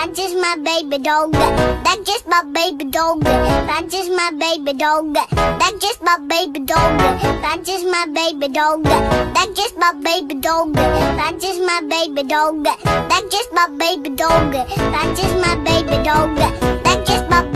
That's just my baby dog. That's just my baby dog. That's just my baby dog. That's just my baby dog. That's just my baby dog. That's just my baby dog. That's just my baby dog. That's just my baby dog. That's just my baby dog. That's just my